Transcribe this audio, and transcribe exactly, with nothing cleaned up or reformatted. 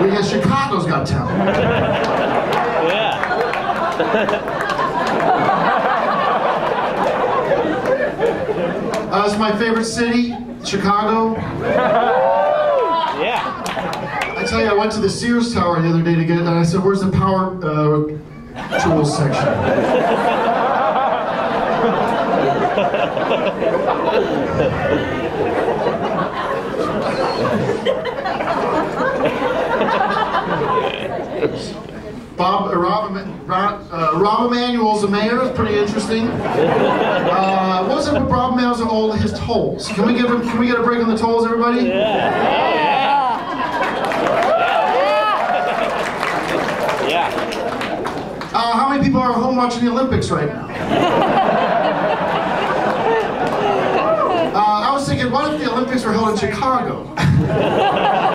We got Chicago's Got Talent. Yeah. Uh, it's my favorite city, Chicago. Yeah. I tell you, I went to the Sears Tower the other day to get it, and I said, "Where's the power uh, tools section?" Bob, uh, Rob, Rob, uh, Rob Emanuel's the mayor. It's pretty interesting. Uh, what's up with Rob Emanuel's and all his tolls? Can we give him? Can we get a break on the tolls, everybody? Yeah. Yeah. Uh, how many people are at home watching the Olympics right now? Uh, I was thinking, what if the Olympics were held in Chicago?